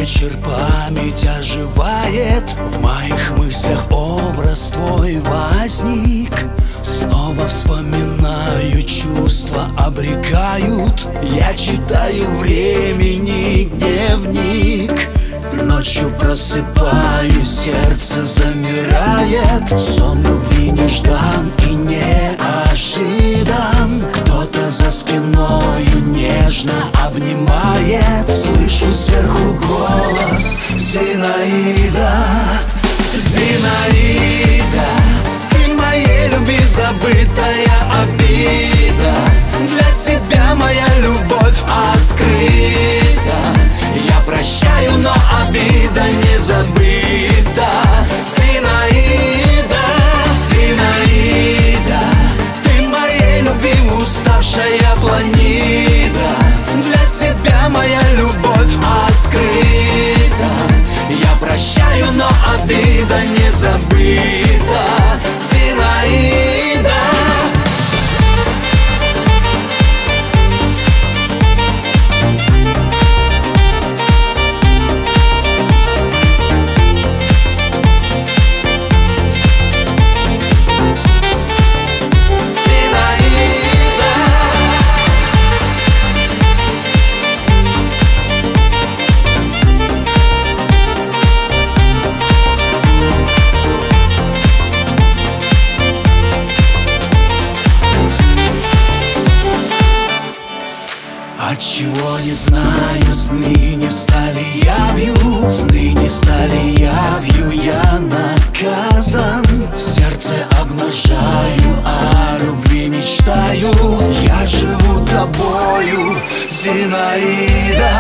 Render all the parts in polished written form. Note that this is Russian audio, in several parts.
вечер память оживает, в моих мыслях образ твой возник. Снова вспоминаю, чувства обрекают. Я читаю времени дневник. Ночью просыпаюсь, сердце замирает. Сон любви неждан и неожидан. Кто-то за спиною нежно обнимает. Слышу сверху голос: Зинаида, Зинаида, ты моей любви забытая обида. Для тебя моя любовь открыта. Я прощаю, но обида не забыта. Зинаида, Зинаида, ты моей любви уставшая планида. Для тебя моя любовь открыта. Я прощаю, но обида не забыта. Зинаида. Отчего не знаю, сны не стали явью. Сны не стали явью, я наказан. Сердце обнажаю, о любви мечтаю. Я живу тобою, Зинаида,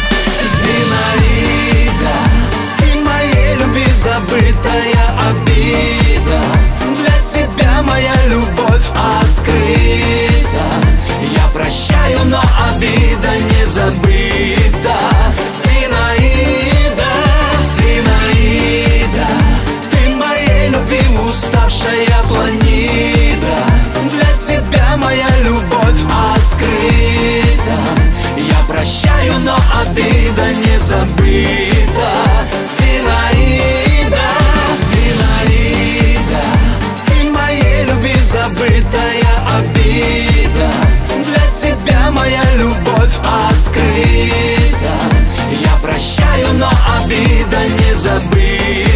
Зинаида, ты моей любви забытая обида. Для тебя моя любовь открыта. Я прощаю, но обида не забыта. Зинаида, Зинаида, ты моей любви уставшая планида. Для тебя моя любовь открыта. Я прощаю, но обида не забыта. Зинаида, Зинаида, ты моей любви забытая обида. Для тебя моя любовь открыта. Я прощаю, но обида не забыта.